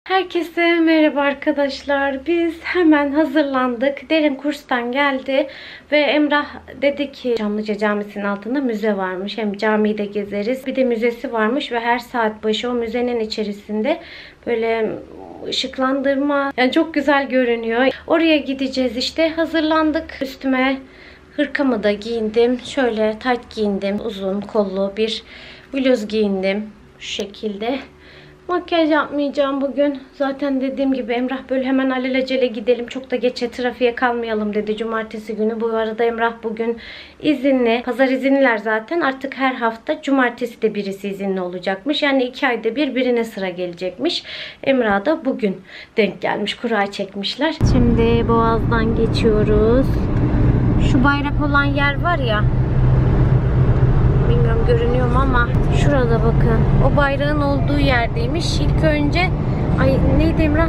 Herkese merhaba arkadaşlar. Biz hemen hazırlandık. Derin kurstan geldi ve Emrah dedi ki Çamlıca Camisi'nin altında müze varmış. Hem camiyi de gezeriz. Bir de müzesi varmış ve her saat başı o müzenin içerisinde böyle ışıklandırma, yani çok güzel görünüyor. Oraya gideceğiz işte. Hazırlandık. Üstüme hırkamı da giyindim. Şöyle tayt giyindim. Uzun kollu bir bluz giyindim. Şu şekilde. Makyaj yapmayacağım bugün. Zaten dediğim gibi Emrah böyle hemen alelacele gidelim. Çok da geçe trafiğe kalmayalım dedi cumartesi günü. Bu arada Emrah bugün izinli. Pazar izinliler zaten. Artık her hafta cumartesi de birisi izinli olacakmış. Yani 2 ayda bir birine sıra gelecekmiş. Emrah da bugün denk gelmiş. Kura çekmişler. Şimdi Boğaz'dan geçiyoruz. Şu bayrak olan yer var ya. Bilmiyorum görünüyor mu ama şurada bakın. O bayrağın olduğu yerdeymiş. İlk önce neydi Emrah?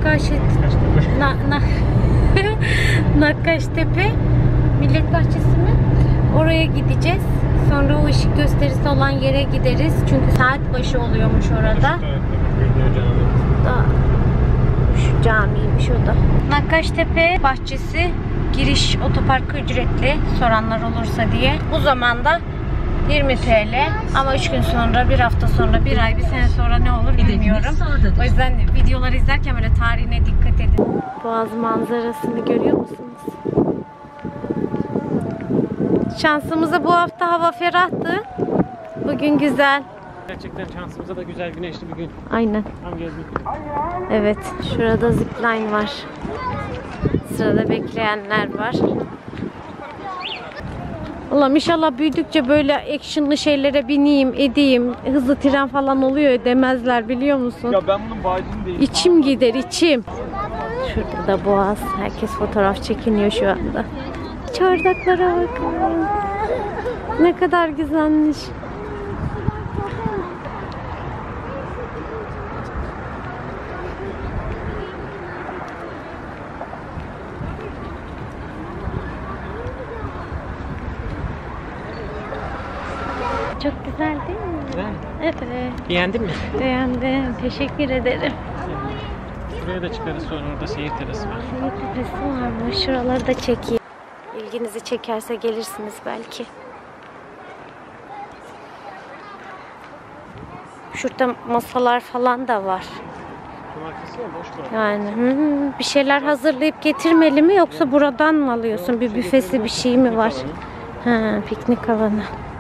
Nakkaştepe Millet Bahçesi mi? Oraya gideceğiz. Sonra o ışık gösterisi olan yere gideriz. Çünkü saat başı oluyormuş orada. Şu camiymiş o da. Nakkaştepe Bahçesi giriş otoparkı ücretli, soranlar olursa diye. Bu zamanda 20 TL ama 3 gün sonra, bir hafta sonra, bir ay, bir sene sonra ne olur bilmiyorum. O yüzden videoları izlerken böyle tarihine dikkat edin. Boğaz manzarasını görüyor musunuz? Şansımıza bu hafta hava ferahtı. Bugün güzel. Gerçekten şansımıza da güzel güneşli bir gün. Aynen. Tam gezdik. Evet, şurada zipline var. Sırada bekleyenler var. Allah'ım inşallah büyüdükçe böyle actionlı şeylere bineyim, edeyim. Hızlı tren falan oluyor demezler biliyor musun? Ya ben bunun bağcını değilim. İçim gider içim. Şurada da Boğaz. Herkes fotoğraf çekiniyor şu anda. Çardaklara bakın. Ne kadar güzelmiş. Çok güzel değil mi? Evet. Beğendin mi? Beğendim. Teşekkür ederim. Buraya da çıkarız sonra, orada seyir terası var. Seyir terası varmış. Şuraları da çekeyim. İlginizi çekerse gelirsiniz belki. Şurada masalar falan da var. Cumartesi ya, boş ver. Yani bir şeyler hazırlayıp getirmeli mi yoksa buradan mı alıyorsun? Bir büfesi bir şey mi var? Ha, piknik alanı.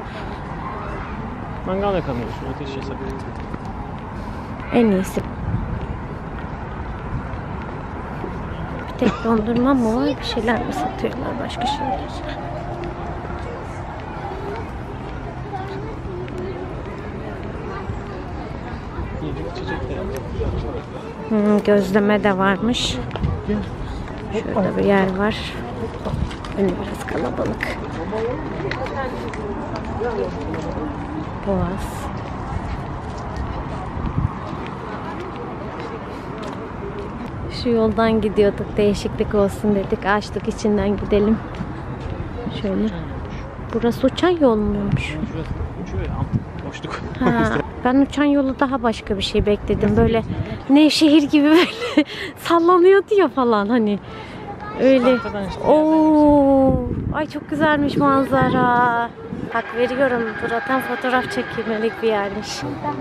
Mangal yakamıyorsun, ateş yasak. En iyisi. Bir tek dondurma mı var? Bir şeyler mi satıyorlar? Başka şeyler. Yiyecek içecekler. Gözleme de varmış. Şurada bir yer var. Önü biraz kalabalık. Boğaz. Şu yoldan gidiyorduk. Değişiklik olsun dedik. Açtık içinden gidelim. Şöyle. Burası uçan yol muymuş? Şurası uçuyor ya. Boşluk. Ha, ben uçan yolu daha başka bir şey bekledim. Böyle Nevşehir gibi böyle sallanıyordu ya falan hani. Öyle. Oo, ay çok güzelmiş manzara. Hak veriyorum. Buradan fotoğraf çekilmelik bir yermiş.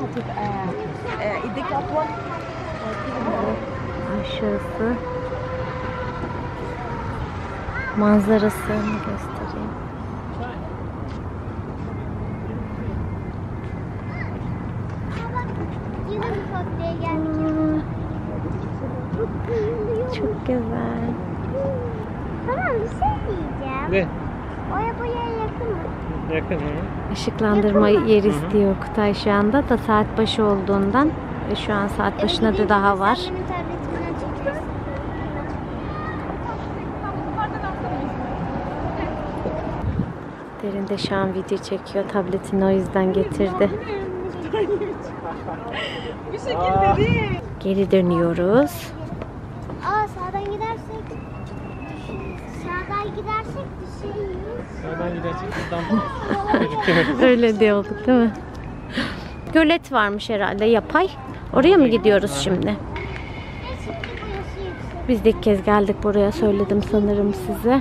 Şurası. Manzarasını göstereyim. Çok güzel. Tamam, bir şey diyeceğim. Ne? Buraya yakın mı? Yakın mı? Işıklandırma yeri istiyor Kutay şu anda da saat başı olduğundan. Ve şu an saat başına da daha var. Benim tabletimden çekersin. Derin de şu an video çekiyor. Tabletini o yüzden getirdi. Bir şekilde değil. Geri dönüyoruz. Sağdan gidersek düşeriz. Sağdan gidersek buradan Öyle diyorduk değil mi? Gölet varmış herhalde yapay. Oraya mı gidiyoruz şimdi? Biz de ilk kez geldik buraya, söyledim sanırım size.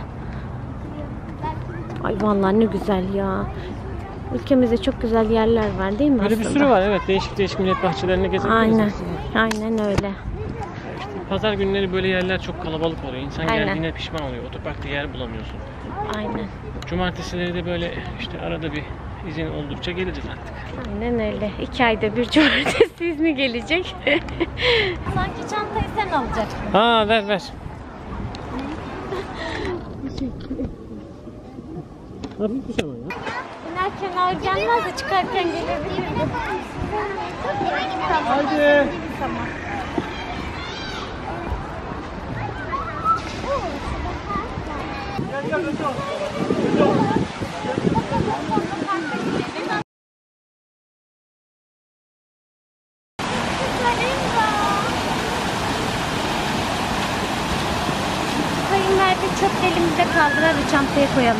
Ay vallahi ne güzel ya. Ülkemizde çok güzel yerler var değil mi Böyle aslında? bir sürü var, evet. Değişik değişik millet bahçelerine gezebiliriz. Aynen. aslında. Aynen öyle. İşte pazar günleri böyle yerler çok kalabalık oluyor. İnsan Aynen. geldiğine pişman oluyor. Otoparkta yer bulamıyorsun. Aynen. Cumartesileri de böyle işte arada bir izin oldukça geleceğiz artık. Aynen öyle. 2 ayda bir cumartesi izni gelecek. Sanki çantayı sen alacaksın. Ha, ver ver. Hafifmiş ama ya. İnerken ağır gelmez de çıkarken gelebilir. Haydi. Tamam. Kayınvalide çöp elimizde kaldır, hadi çantaya koyalım.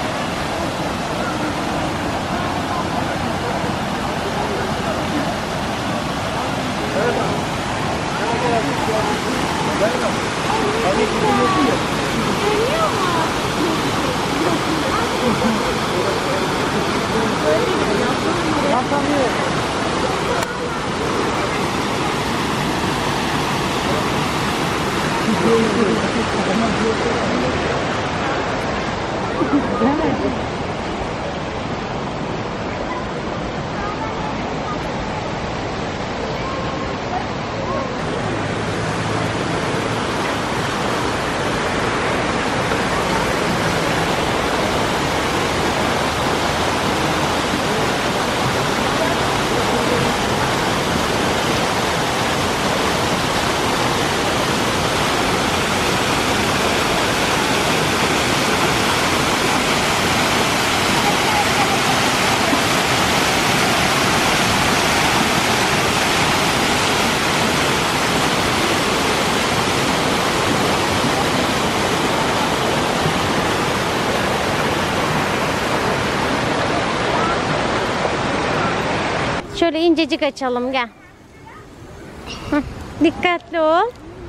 Şöyle incecik açalım, gel. Heh, dikkatli ol.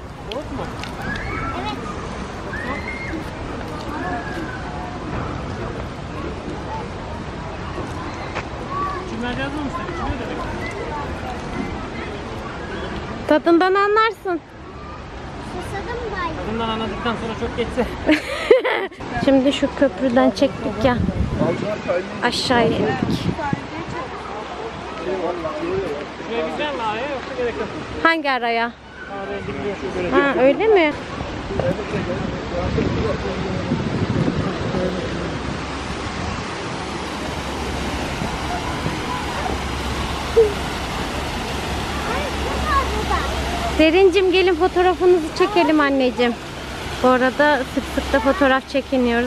Kimler yazmamışlar? İçine de bekle. Tadından anlarsın. Susadım bay. Bundan anladıktan sonra çok geçse. Şimdi şu köprüden çektik ya. Aşağıya indik. Şuraya güzel mi araya yoksa gerek yok? Hangi araya? Araya giriliyor şu böyle. Ha, öyle mi? Derincim, gelin fotoğrafınızı çekelim anneciğim. Bu arada sık sık da fotoğraf çekiniyoruz.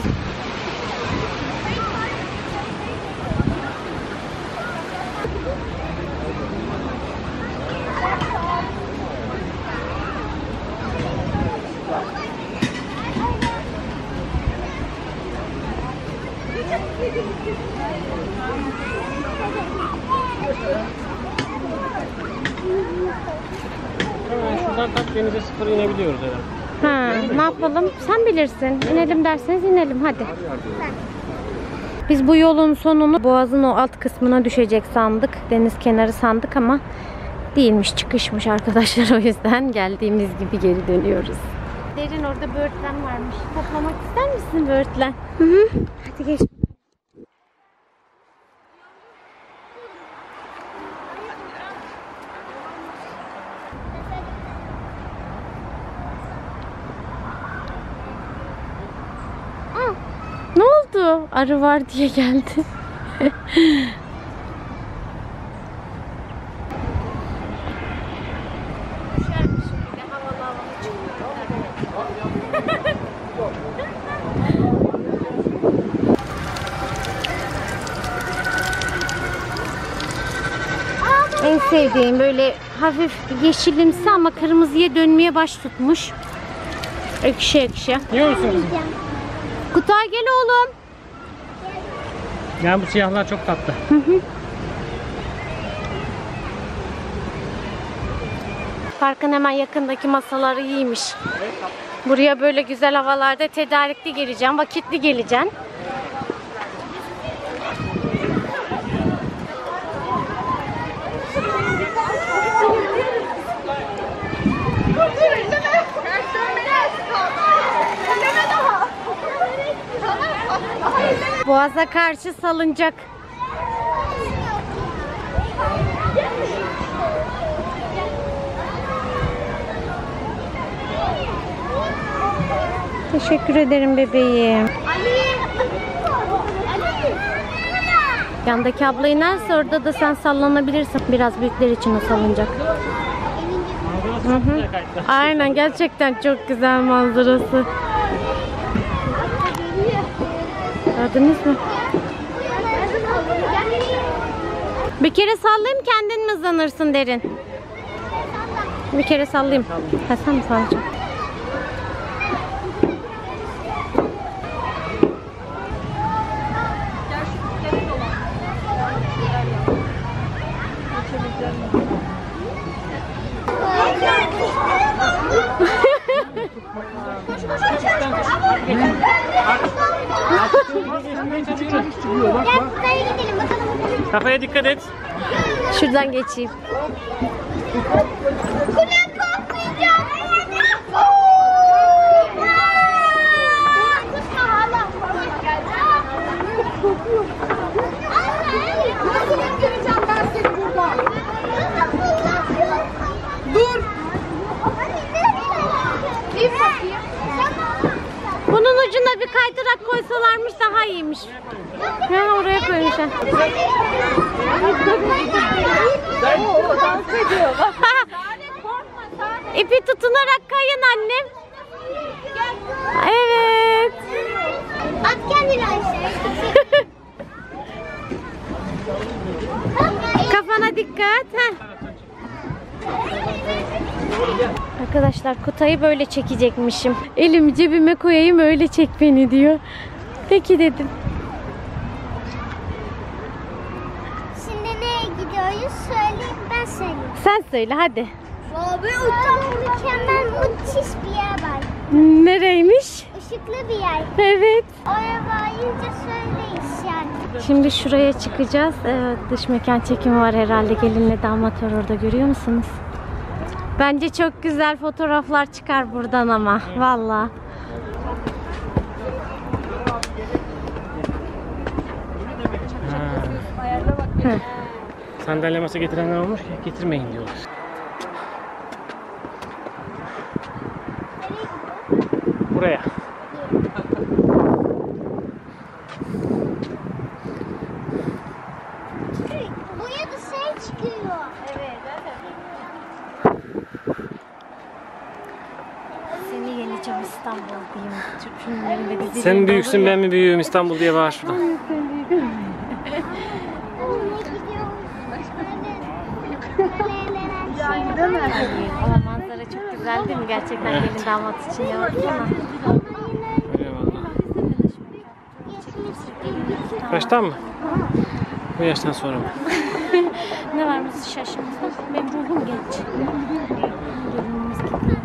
Hemen şuradan tak denize sıfır inebiliyoruz herhalde. Ha, ne yapalım? Sen bilirsin. İnelim derseniz inelim, hadi. Biz bu yolun sonunu Boğaz'ın o alt kısmına düşecek sandık. Deniz kenarı sandık ama değilmiş, çıkışmış arkadaşlar. O yüzden geldiğimiz gibi geri dönüyoruz. Derin, orada böğürtlen varmış. Toplamak ister misin böğürtlen? Hı hı. Hadi geç. Ne oldu? Arı var diye geldi. En sevdiğim böyle hafif yeşilimsi ama kırmızıya dönmeye baş tutmuş. Ekşi ekşi. Yiyor musun kızım? Kutay, gel oğlum. Ya bu siyahlar çok tatlı. Parkın hemen yakındaki masalar iyiymiş. Buraya böyle güzel havalarda tedarikli geleceğim, vakitli geleceğim. Boğaza karşı salıncak. Teşekkür ederim bebeğim. Yandaki abla inerse orada da sen sallanabilirsin. Biraz büyükler için o salıncak. Hı hı. Aynen, gerçekten çok güzel manzarası. Gördünüz mü? Bir kere sallayayım, kendin mi hızlanırsın Derin? Bir kere sallayayım. Ha, sen mi sallayacaksın? Kafaya dikkat et. Şuradan geçeyim. Dur. Bunun ucuna bir kaydırak koysalarmış daha iyiymiş. Yani oraya koymuşlar. Dans ediyor. İpi tutunarak kayın annem. Evet. At kendini aşağı. Kafana dikkat. Heh. Arkadaşlar Kutay'ı böyle çekecekmişim. Elimi cebime koyayım öyle çek beni diyor. Peki dedim. Şimdi nereye gidiyoruz? Söyleyeyim, ben söyleyeyim. Sen söyle hadi. Abi mükemmel, müthiş bir yer var. Nereymiş? Işıklı bir yer. Evet. Oraya varınca söyleyiz yani. Şimdi şuraya çıkacağız. Evet, dış mekan çekimi var herhalde. Gelinle damat var orada, görüyor musunuz? Bence çok güzel fotoğraflar çıkar buradan ama. Vallahi. Sandalye masa getirenler olmuş ki getirmeyin diyorlar. Buraya. Buraya da şey çıkıyor. Evet. Seni yeneceğim İstanbul diyeyim. Türk filmlerinde dizilerinde Sen büyüksün, olur ya. ben mi büyüğüm İstanbul diye bağır şuradan. Oraya gidiyoruz. Ama manzara çok güzel değil mi? Gerçekten gelin damat için yaptık ama. Eyvallah. Baştan mı? Bu yaştan sonra mı? Ne varmış şaşımızda? Benim ruhum genç. Gelinimiz gidiyor.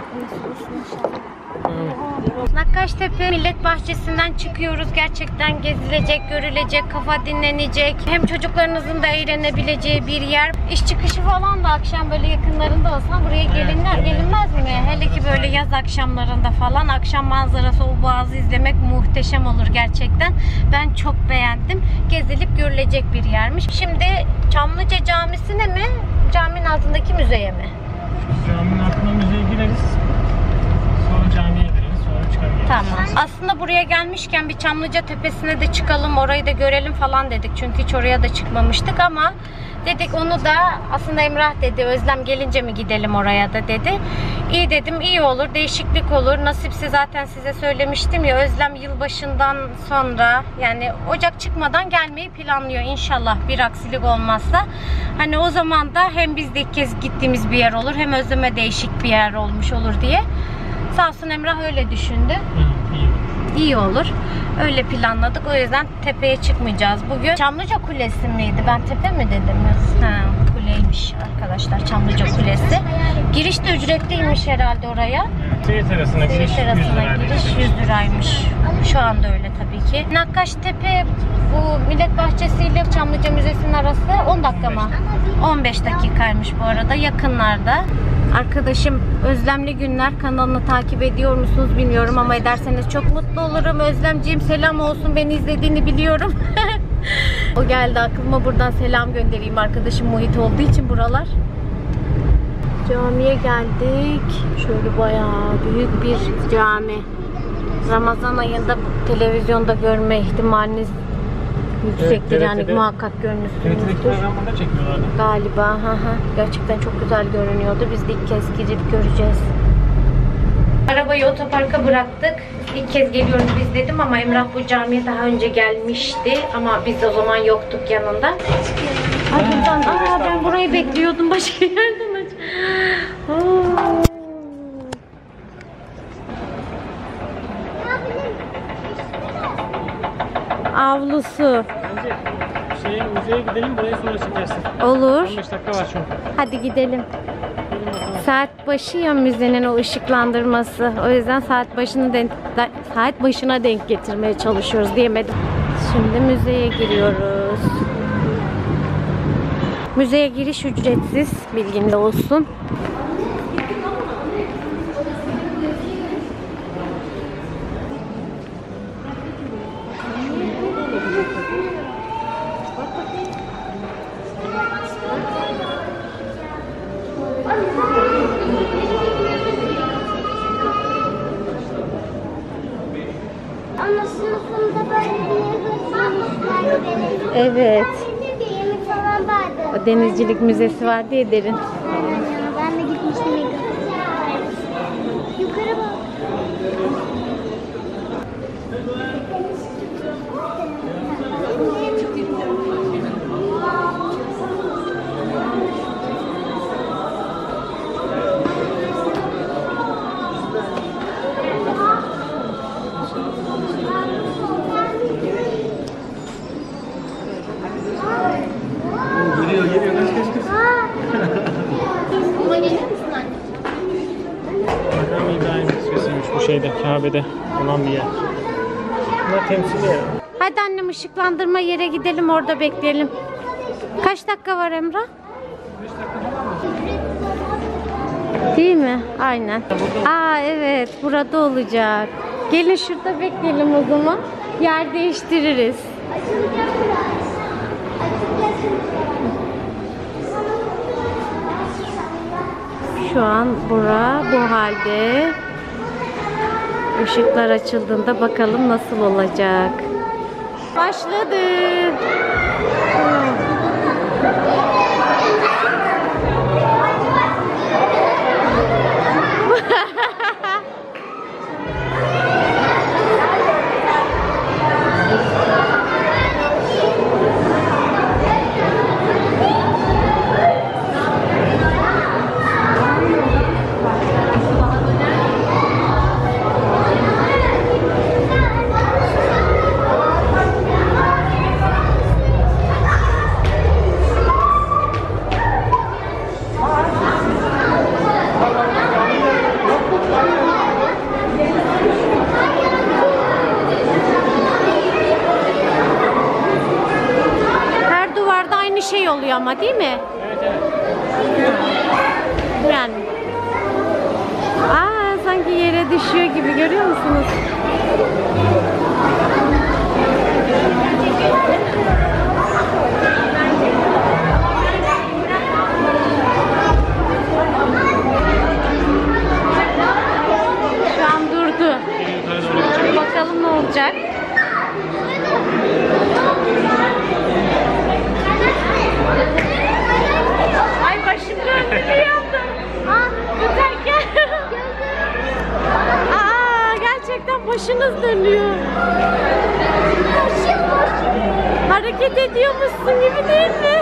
Nakkaştepe Millet Bahçesi'nden çıkıyoruz. Gerçekten gezilecek, görülecek, kafa dinlenecek. Hem çocuklarınızın da eğlenebileceği bir yer. İş çıkışı falan da akşam böyle yakınlarında olsa buraya gelinmez mi? Hele ki böyle yaz akşamlarında falan akşam manzarası, o boğazı izlemek muhteşem olur gerçekten. Ben çok beğendim. Gezilip görülecek bir yermiş. Şimdi Çamlıca Camisi'ne mi? Caminin altındaki müzeye mi? Caminin altına müzeye gireriz. Sonra camiye gireriz. Sonra çıkar geliriz. Tamam. Aslında buraya gelmişken bir Çamlıca Tepesi'ne de çıkalım, orayı da görelim falan dedik. Çünkü hiç oraya da çıkmamıştık ama dedik onu da aslında Emrah dedi, Özlem gelince mi gidelim oraya da dedi. İyi dedim, iyi olur, değişiklik olur. Nasipse zaten size söylemiştim ya, Özlem yılbaşından sonra yani Ocak çıkmadan gelmeyi planlıyor inşallah, bir aksilik olmazsa. Hani o zaman da hem biz de ilk kez gittiğimiz bir yer olur, hem Özlem'e değişik bir yer olmuş olur diye. Sağ olsun Emrah öyle düşündü. İyi olur. Öyle planladık. O yüzden tepeye çıkmayacağız bugün. Çamlıca Kulesi miydi? Ben tepe mi dedim? Ha, kuleymiş. kulesiymiş arkadaşlar. Çamlıca Kulesi. Giriş de ücretliymiş herhalde oraya. Seyir terasına giriş 100 Terasına liraydı. giriş 100 liraymış. Şu anda öyle tabii ki. Nakkaştepe bu Millet Bahçesi ile Çamlıca Müzesi'nin arası 10 dakika mı? 15 dakikaymış bu arada, yakınlarda. Arkadaşım Özlemli Günler kanalını takip ediyor musunuz bilmiyorum ama ederseniz çok mutlu olurum. Özlemciğim selam olsun, beni izlediğini biliyorum. O geldi aklıma, buradan selam göndereyim, arkadaşım Muhit olduğu için buralar. Camiye geldik. Şöyle bayağı büyük bir cami. Ramazan ayında televizyonda görme ihtimaliniz yüksektir, Evet, yani TRT'de muhakkak TRT'deki görmüşsünüzdür. programında çekiyorlardı. Galiba. Gerçekten çok güzel görünüyordu. Biz de ilk kez gidip göreceğiz. Arabayı otoparka bıraktık. İlk kez geliyoruz biz dedim ama Emrah bu camiye daha önce gelmişti ama biz o zaman yoktuk yanında. Ay buradan, ben burayı bekliyordum, başka yerden aç. Avlusu. Bence müzeye gidelim, burayı sonra çekersin. Olur. 15 dakika var çünkü. Hadi gidelim. Saat başı ya müzenin o ışıklandırması. O yüzden saat başına denk getirmeye çalışıyoruz diyemedim. Şimdi müzeye giriyoruz. Müzeye giriş ücretsiz, bilginde olsun. Ama sınıfımda böyle bir yer göstermişlerdi benim. Evet. Bir yemek falan vardı. O denizcilik müzesi var diye derin. Ben de gitmiştim ilk. Yukarı bak. Geliyor. Ama gelir misin anne? Adam İbrahim Müzesi'ymiş bu şeyde, Kabe'de olan bir yer. Bunlar temsili yer. Hadi annem, ışıklandırma yere gidelim, orada bekleyelim. Kaç dakika var Emrah? Değil mi? Aynen. Evet, burada olacak. Gelin şurada bekleyelim o zaman. Yer değiştiririz. Açılacak biraz. Şu an bura bu halde. Işıklar açıldığında bakalım nasıl olacak. Başladı. Her duvarda aynı şey oluyor ama, değil mi? Evet. Yani. Sanki yere düşüyor gibi, görüyor musunuz? Şu an durdu. Bakalım ne olacak. Ay başım döndü, ne yaptım? Güzel. Gerçekten başınız dönüyor. Hareket ediyormuşsun gibi, değil mi?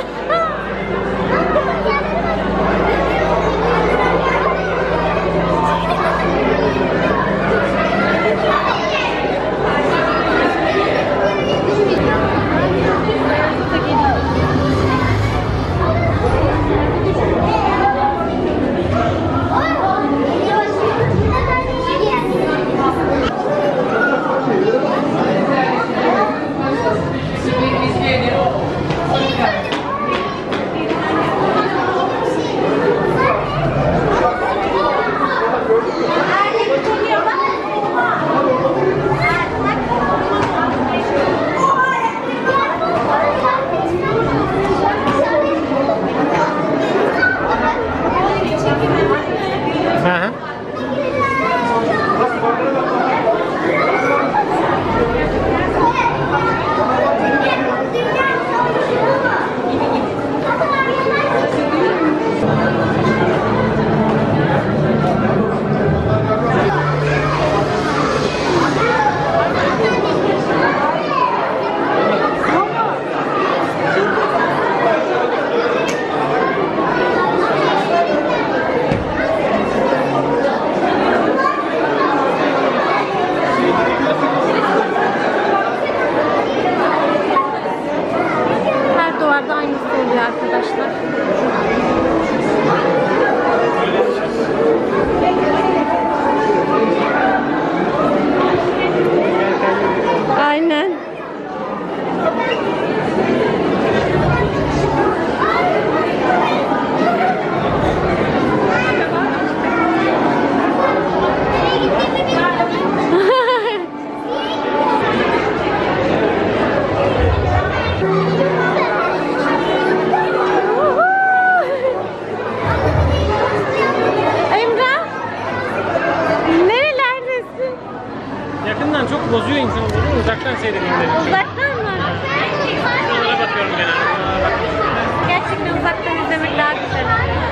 bozuyor insanı. Uzaktan seyredeyim dedim. Uzaktan mı? Şuralara bakıyorum genelde. Gerçekten uzaktan izlemek daha güzel.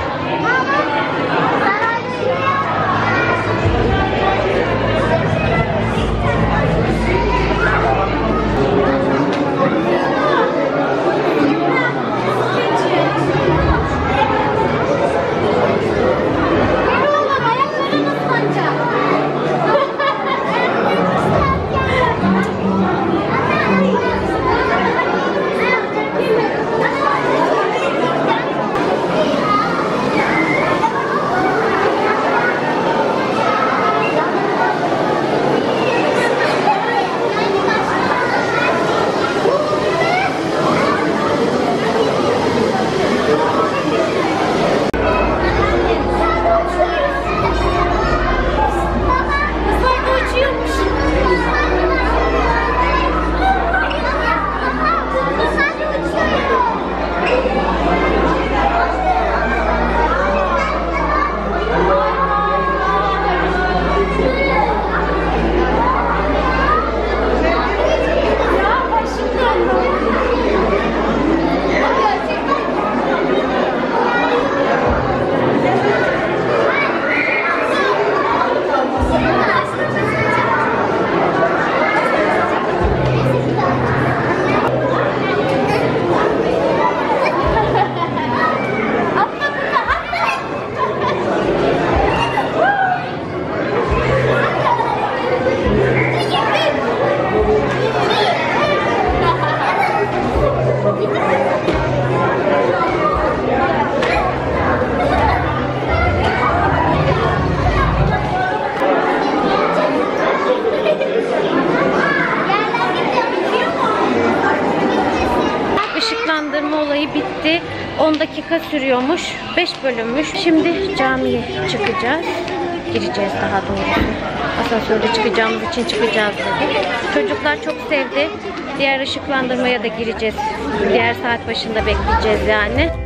Işıklandırma olayı bitti. 10 dakika sürüyormuş. 5 bölünmüş. Şimdi camiye çıkacağız. Gireceğiz daha doğrusu. Asansörde çıkacağımız için çıkacağız dedik. Çocuklar çok sevdi. Diğer ışıklandırmaya da gireceğiz. Diğer saat başında bekleyeceğiz yani.